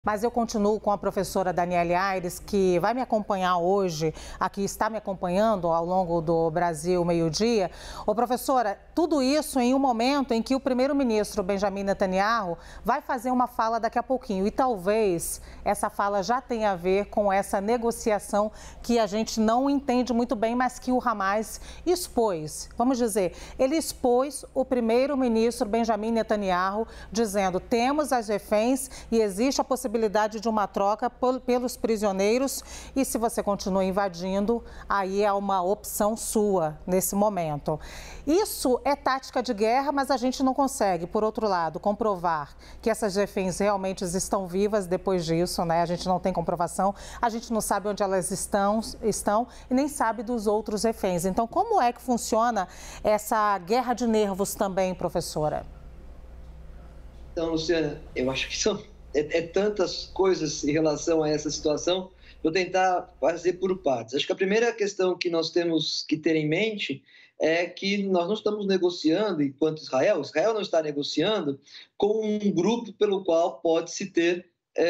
Mas eu continuo com a professora Daniele Aires, que vai me acompanhar hoje, aqui está me acompanhando ao longo do Brasil Meio-Dia. Ô, professora, tudo isso em um momento em que o primeiro-ministro Benjamin Netanyahu vai fazer uma fala daqui a pouquinho. E talvez essa fala já tenha a ver com essa negociação que a gente não entende muito bem, mas que o Hamas expôs. Vamos dizer, ele expôs o primeiro-ministro Benjamin Netanyahu, dizendo: temos as reféns e existe a possibilidade de uma troca pelos prisioneiros, e se você continua invadindo, aí é uma opção sua nesse momento. Isso é tática de guerra, mas a gente não consegue, por outro lado, comprovar que essas reféns realmente estão vivas depois disso, né? A gente não tem comprovação, a gente não sabe onde elas estão e nem sabe dos outros reféns. Então, como é que funciona essa guerra de nervos também, professora? Então, Luciana, eu acho que são tantas coisas em relação a essa situação. Vou tentar fazer por partes. Acho que a primeira questão que nós temos que ter em mente é que nós não estamos negociando, enquanto Israel não está negociando com um grupo pelo qual pode-se ter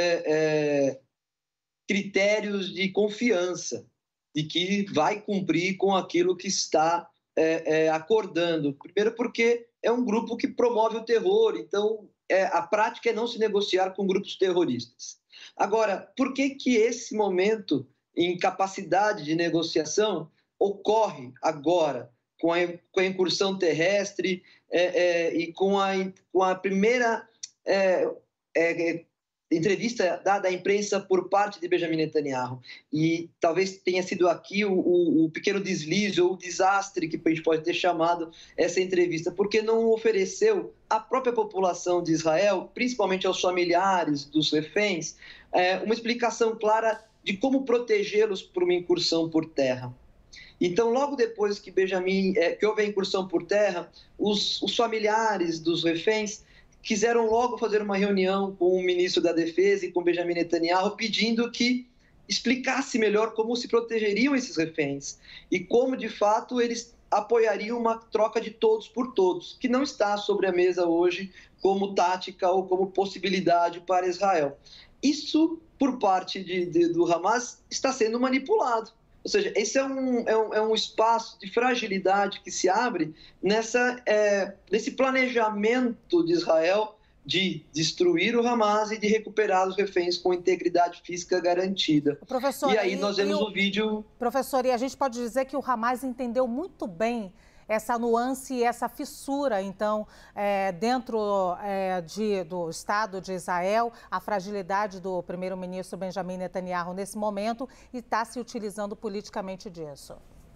critérios de confiança, de que vai cumprir com aquilo que está acordando. Primeiro porque é um grupo que promove o terror, então a prática é não se negociar com grupos terroristas. Agora, por que esse momento em capacidade de negociação ocorre agora, com a incursão terrestre e com a primeira entrevista dada à imprensa por parte de Benjamin Netanyahu? E talvez tenha sido aqui o pequeno deslize ou o desastre que a gente pode ter chamado essa entrevista, porque não ofereceu à própria população de Israel, principalmente aos familiares dos reféns, uma explicação clara de como protegê-los por uma incursão por terra. Então, logo depois que houve a incursão por terra, os familiares dos reféns quiseram logo fazer uma reunião com o ministro da Defesa e com Benjamin Netanyahu, pedindo que explicasse melhor como se protegeriam esses reféns e como, de fato, eles apoiariam uma troca de todos por todos, que não está sobre a mesa hoje como tática ou como possibilidade para Israel. Isso, por parte do Hamas, está sendo manipulado. Ou seja, esse é um espaço de fragilidade que se abre nesse planejamento de Israel de destruir o Hamas e de recuperar os reféns com integridade física garantida. Professor, e aí nós vemos o vídeo... Professor, e a gente pode dizer que o Hamas entendeu muito bem essa nuance e essa fissura, então, dentro do Estado de Israel, a fragilidade do primeiro-ministro Benjamin Netanyahu nesse momento, e está se utilizando politicamente disso.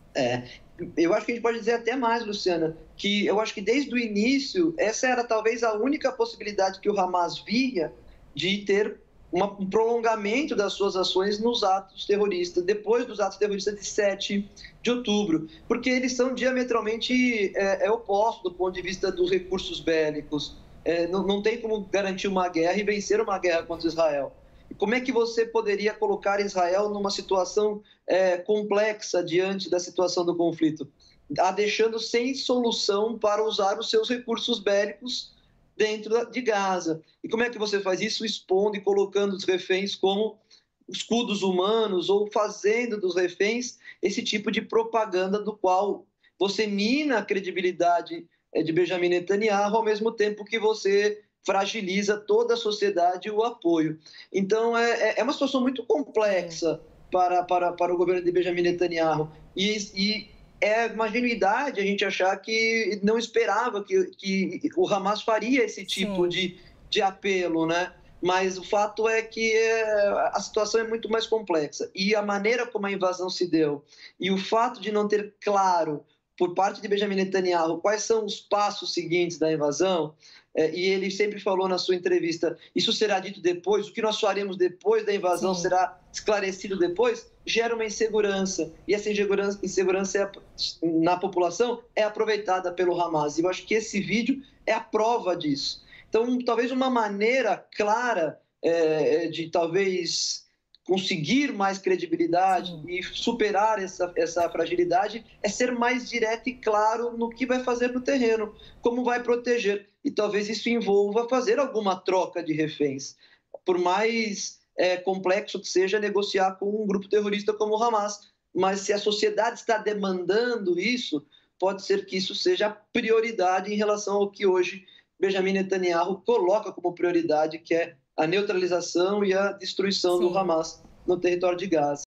Eu acho que a gente pode dizer até mais, Luciana, que eu acho que desde o início, essa era talvez a única possibilidade que o Hamas via de ter um prolongamento das suas ações nos atos terroristas, depois dos atos terroristas de 7 de outubro, porque eles são diametralmente opostos do ponto de vista dos recursos bélicos. Não tem como garantir uma guerra e vencer uma guerra contra Israel. Como é que você poderia colocar Israel numa situação complexa diante da situação do conflito? A deixando sem solução para usar os seus recursos bélicos dentro de Gaza. E como é que você faz isso? Expondo e colocando os reféns como escudos humanos, ou fazendo dos reféns esse tipo de propaganda do qual você mina a credibilidade de Benjamin Netanyahu, ao mesmo tempo que você fragiliza toda a sociedade e o apoio. Então, é uma situação muito complexa para o governo de Benjamin Netanyahu. E é uma ingenuidade a gente achar que não esperava que o Hamas faria esse tipo de apelo, né? Mas o fato é que a situação é muito mais complexa. E a maneira como a invasão se deu e o fato de não ter claro, por parte de Benjamin Netanyahu, quais são os passos seguintes da invasão, e ele sempre falou na sua entrevista, isso será dito depois, o que nós faremos depois da invasão será esclarecido depois, gera uma insegurança. E essa insegurança na população é aproveitada pelo Hamas. E eu acho que esse vídeo é a prova disso. Então, talvez uma maneira clara de talvez conseguir mais credibilidade e superar essa fragilidade é ser mais direto e claro no que vai fazer no terreno, como vai proteger. E talvez isso envolva fazer alguma troca de reféns. por mais complexo que seja negociar com um grupo terrorista como o Hamas. Mas se a sociedade está demandando isso, pode ser que isso seja a prioridade em relação ao que hoje Benjamin Netanyahu coloca como prioridade, que é a neutralização e a destruição do Sim. Hamas no território de Gaza.